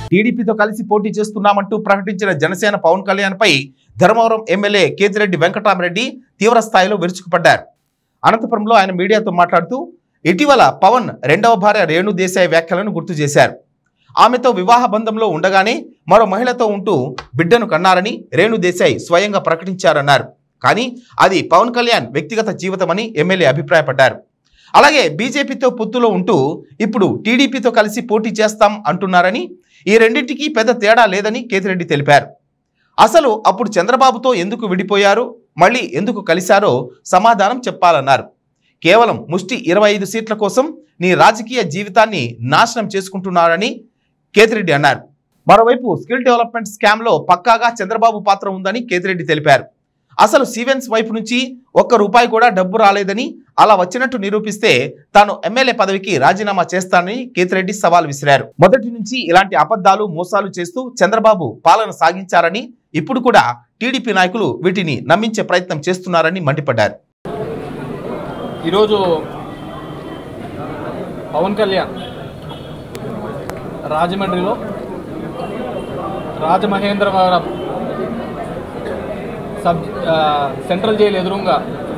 టీడీపీతో కలిసి పోటీ చేస్తున్నామంటూ ప్రకటించిన జనసేన పవన్ కళ్యాణ్ పై ధర్మవరం ఎమ్మెల్యే కేతిరెడ్డి వెంకటరామరెడ్డి తీవ్ర స్థాయిలో విరుచుకుపడ్డారు. అనంతపురంలో ఆయన మీడియాతో మాట్లాడుతూ ఇటీవల పవన్ రెండవ భార్య రేణు దేశాయ్ వ్యాఖ్యలను గుర్తు చేశారు. ఆమెతో వివాహ బంధంలో ఉండగానే మరో మహిళతో ఉంటూ బిడ్డను కన్నారని రేణు దేశాయ్ స్వయంగా ప్రకటించారన్నారు. కానీ అది పవన్ కళ్యాణ్ వ్యక్తిగత జీవితమని ఎమ్మెల్యే అభిప్రాయపడ్డారు. అలాగే బీజేపీతో పొత్తులో ఉంటూ ఇప్పుడు టీడీపీతో కలిసి పోటీ చేస్తాం అంటున్నారని, ఈ రెండింటికి పెద్ద తేడా లేదని కేతిరెడ్డి తెలిపారు. అసలు అప్పుడు చంద్రబాబుతో ఎందుకు విడిపోయారు, మళ్ళీ ఎందుకు కలిశారో సమాధానం చెప్పాలన్నారు. కేవలం ముష్టి 25 సీట్ల కోసం నీ రాజకీయ జీవితాన్ని నాశనం చేసుకుంటున్నారని కేతిరెడ్డి అన్నారు. మరోవైపు స్కిల్ డెవలప్మెంట్ స్కామ్లో పక్కాగా చంద్రబాబు పాత్ర ఉందని కేతిరెడ్డి తెలిపారు. అసలు సీవెన్స్ వైపు నుంచి ₹1 కూడా డబ్బు రాలేదని, అలా వచ్చినట్టు నిరూపిస్తే తాను ఎమ్మెల్యే పదవికి రాజీనామా చేస్తానని కేతిరెడ్డి సవాల్ విసిరారు. మొదటి నుంచి ఇలాంటి అబద్ధాలు మోసాలు చేస్తూ చంద్రబాబు పాలన సాగించారని, ఇప్పుడు కూడా టీడీపీ నాయకులు వీటిని నమ్మించే ప్రయత్నం చేస్తున్నారని మండిపడ్డారు. ఈరోజు పవన్ కళ్యాణ్ రాజమండ్రిలో రాజమహేంద్రవరం సెంట్రల్ జైలు ఎదురుగా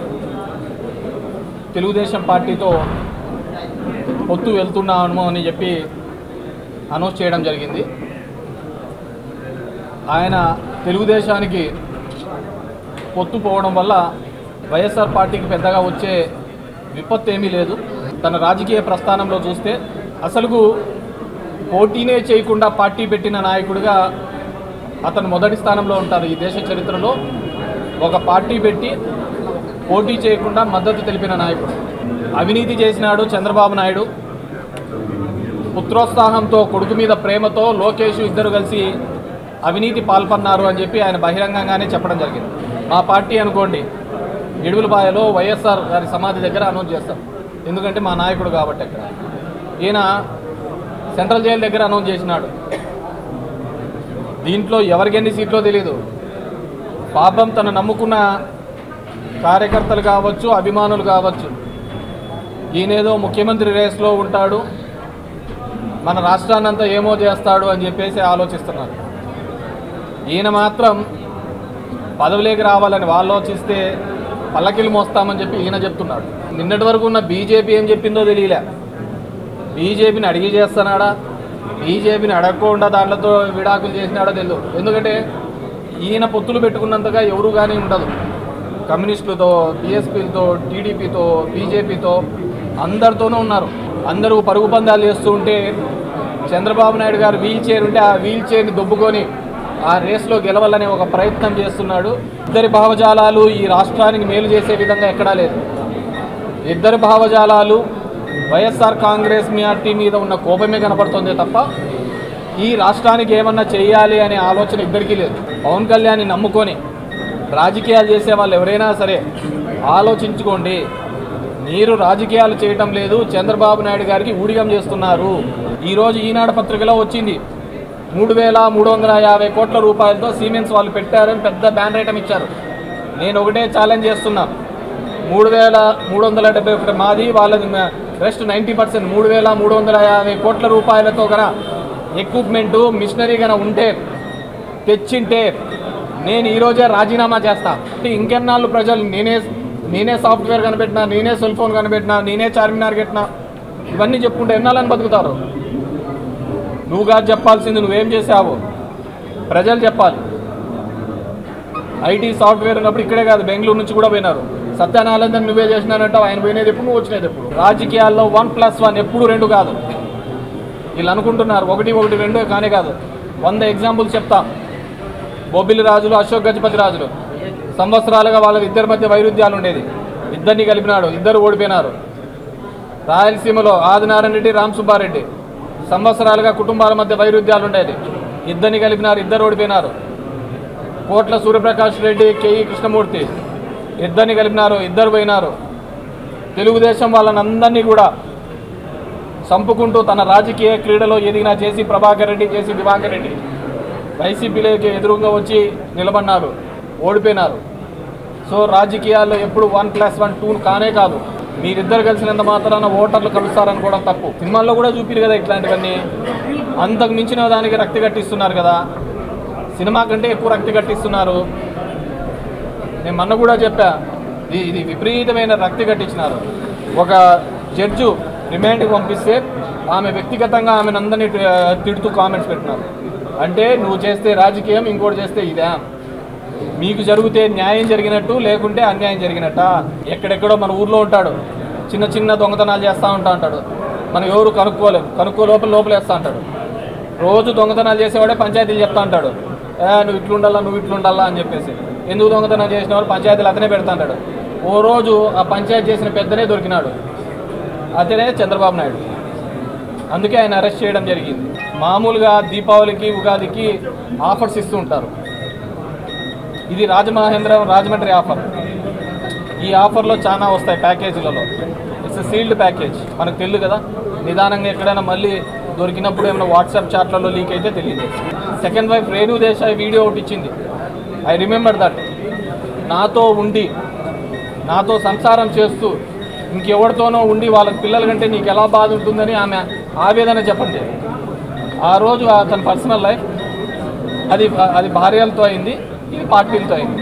తెలుగుదేశం పార్టీతో పొత్తు వెళ్తున్నాము అని చెప్పి అనౌన్స్ చేయడం జరిగింది. ఆయన తెలుగుదేశానికి పొత్తు పోవడం వల్ల వైఎస్ఆర్ పార్టీకి పెద్దగా వచ్చే విపత్తు ఏమీ లేదు. తన రాజకీయ ప్రస్థానంలో చూస్తే అసలుకు పోటీనే చేయకుండా పార్టీ పెట్టిన నాయకుడిగా అతను మొదటి స్థానంలో ఉంటారు. ఈ దేశ చరిత్రలో ఒక పార్టీ పెట్టి పోటీ చేయకుండా మద్దతు తెలిపిన నాయకుడు. అవినీతి చేసినాడు చంద్రబాబు నాయుడు. పుత్రోత్సాహంతో కొడుకు మీద ప్రేమతో లోకేష్ ఇద్దరు కలిసి అవినీతి పాల్పన్నారు అని చెప్పి ఆయన బహిరంగంగానే చెప్పడం జరిగింది. మా పార్టీ అనుకోండి ఇడుగులపాయలో వైఎస్ఆర్ గారి సమాధి దగ్గర అనౌన్స్ చేస్తాం, ఎందుకంటే మా నాయకుడు కాబట్టి. అక్కడ ఈయన సెంట్రల్ జైలు దగ్గర అనౌన్స్ చేసినాడు. దీంట్లో ఎవరికి ఎన్ని సీట్లో తెలియదు. పాపం తను నమ్ముకున్న కార్యకర్తలు కావచ్చు, అభిమానులు కావచ్చు, ఈయనేదో ముఖ్యమంత్రి రేస్లో ఉంటాడు, మన రాష్ట్రాన్నంతా ఏమో చేస్తాడు అని చెప్పేసి ఆలోచిస్తున్నారు. ఈయన మాత్రం పదవిలోకి రావాలని వాళ్ళు ఆలోచిస్తే పల్లకిలు మోస్తామని చెప్పి ఈయన చెప్తున్నాడు. నిన్నటి వరకు ఉన్న బీజేపీ ఏం చెప్పిందో తెలియలే. బీజేపీని అడిగి చేస్తున్నాడా, బీజేపీని అడగకుండా దాంట్లో విడాకులు చేసినాడో తెలియదు. ఎందుకంటే ఈయన పొత్తులు పెట్టుకున్నంతగా ఎవరు కానీ ఉండదు. కమ్యూనిస్టులతో, బీఎస్పీలతో, టీడీపీతో, బీజేపీతో అందరితోనూ ఉన్నారు. అందరూ పరుగు పందాలు చేస్తూ ఉంటే చంద్రబాబు నాయుడు గారు వీల్ చైర్ ఉంటే ఆ వీల్ చైర్ని దొబ్బుకొని ఆ రేస్లో గెలవాలనే ఒక ప్రయత్నం చేస్తున్నాడు. ఇద్దరి భావజాలాలు ఈ రాష్ట్రానికి మేలు చేసే విధంగా ఎక్కడా లేదు. ఇద్దరి భావజాలాలు వైఎస్ఆర్ కాంగ్రెస్ పార్టీ మీద ఉన్న కోపమే కనపడుతుందే తప్ప ఈ రాష్ట్రానికి ఏమన్నా చేయాలి అనే ఆలోచన ఇద్దరికీ లేదు. పవన్ కళ్యాణ్ని నమ్ముకొని రాజకీయాలు చేసే వాళ్ళు ఎవరైనా సరే ఆలోచించుకోండి. మీరు రాజకీయాలు చేయటం లేదు, చంద్రబాబు నాయుడు గారికి ఊడిగం చేస్తున్నారు. ఈరోజు ఈనాడు పత్రికలో వచ్చింది 3,350 కోట్ల రూపాయలతో సీమెన్స్ వాళ్ళు పెట్టారని పెద్ద బ్యాన్ రేటం ఇచ్చారు. నేను ఒకటే ఛాలెంజ్ చేస్తున్నా, 3,371 మాది, వాళ్ళది రెస్ట్ 90%. 3,350 కోట్ల రూపాయలతో కన ఎక్విప్మెంటు మిషనరీ కన ఉంటే తెచ్చింటే నేను ఈరోజే రాజీనామా చేస్తా. ఇంకెన్నాళ్ళు ప్రజలు నేనే సాఫ్ట్వేర్ కనిపెట్టినా, నేనే సెల్ ఫోన్ కనిపెట్టినా, నేనే చార్మినార్ కట్టినా, ఇవన్నీ చెప్పుకుంటే ఎన్నాళ్ళని బతుకుతారు? నువ్వు కాదు చెప్పాల్సింది, నువ్వేం చేసావు ప్రజలు చెప్పాలి. ఐటీ సాఫ్ట్వేర్ ఉన్నప్పుడు ఇక్కడే కాదు బెంగళూరు నుంచి కూడా పోయినారు. సత్యనారాయణ నువ్వే చేసినానంటావు, ఆయన పోయినది ఎప్పుడు, నువ్వు వచ్చినది ఎప్పుడు? రాజకీయాల్లో 1+1 ఎప్పుడు 2 కాదు. వీళ్ళు అనుకుంటున్నారు 1, 2 కానే కాదు. 100 ఎగ్జాంపుల్స్ చెప్తా. బొబ్బిలి రాజులు, అశోక్ గజపతి రాజులు సంవత్సరాలుగా వాళ్ళ ఇద్దరి మధ్య వైరుధ్యాలు ఉండేది. ఇద్దరిని కలిపినాడు, ఇద్దరు ఓడిపోయినారు. రాయలసీమలో ఆదినారాయణ రెడ్డి, రామ్ సుబ్బారెడ్డి సంవత్సరాలుగా కుటుంబాల మధ్య వైరుధ్యాలు ఉండేది. ఇద్దరిని కలిపినారు, ఇద్దరు ఓడిపోయినారు. కోట్ల సూర్యప్రకాష్ రెడ్డి, కేఈ కృష్ణమూర్తి ఇద్దరిని కలిపినారు, ఇద్దరు పోయినారు. తెలుగుదేశం వాళ్ళని అందరినీ కూడా చంపుకుంటూ తన రాజకీయ క్రీడలో ఎదిగినా చేసి ప్రభాకర్ రెడ్డి, చేసి దివాకర్ రెడ్డి వైసీపీలోకి ఎదురుగా వచ్చి నిలబడినారు, ఓడిపోయినారు. సో రాజకీయాల్లో ఎప్పుడు 1+1 2 కానే కాదు. మీరిద్దరు కలిసినంత మాత్రాన ఓటర్లు కలుస్తారనుకోవడం తప్పు. సినిమాల్లో కూడా చూపిరు కదా ఇట్లాంటివన్నీ. అంతకు మించిన దానికి రక్తి కట్టిస్తున్నారు కదా, సినిమా కంటే ఎక్కువ రక్తి కట్టిస్తున్నారు. నేను మొన్న కూడా చెప్పా, ఇది విపరీతమైన రక్తి కట్టించినారు. ఒక జడ్జు రిమాండ్కి పంపిస్తే ఆమె వ్యక్తిగతంగా ఆమెను అందరినీ తిడుతూ కామెంట్స్ పెట్టినారు. అంటే నువ్వు చేస్తే రాజకీయం, ఇంకోటి చేస్తే ఇదే. మీకు జరిగితే న్యాయం జరిగినట్టు, లేకుంటే అన్యాయం జరిగినట్ట. ఎక్కడెక్కడో మన ఊర్లో ఉంటాడు, చిన్న చిన్న దొంగతనాలు చేస్తూ ఉంటాడు. మనం ఎవరు కనుక్కో లోపలేస్తూ ఉంటాడు. రోజు దొంగతనాలు చేసేవాడే పంచాయతీలు చెప్తా ఉంటాడు, నువ్వు ఇట్లుండాలా అని చెప్పేసి. ఎందుకు దొంగతనాలు చేసిన వాళ్ళు పంచాయతీలు అతనే పెడతా ఉంటాడు. ఓ రోజు ఆ పంచాయతీ చేసిన పెద్దనే దొరికినాడు, అతనే చంద్రబాబు నాయుడు. అందుకే ఆయన అరెస్ట్ చేయడం జరిగింది. మామూలుగా దీపావళికి, ఉగాదికి ఆఫర్స్ ఇస్తూ ఉంటారు. ఇది రాజమండ్రి ఆఫర్. ఈ ఆఫర్లో చాలా వస్తాయి ప్యాకేజీలలో. It's sealed package. మనకు తెలియదు కదా, నిదానంగా ఎక్కడైనా మళ్ళీ దొరికినప్పుడు ఏమైనా వాట్సాప్ చాట్లలో లీక్ అయితే తెలియదు. Second wife Renu Desai video ఒకటి ఇచ్చింది. I remember that. నాతో సంసారం చేస్తూ ఇంకెవరితోనో ఉండి వాళ్ళకి పిల్లల కంటే నీకు ఎలా బాధ ఉంటుందని ఆమె ఆవేదన చెప్పండి. ఆ రోజు తన పర్సనల్ లైఫ్ అది భార్యలతో అయింది, ఇది పార్టీలతో అయింది.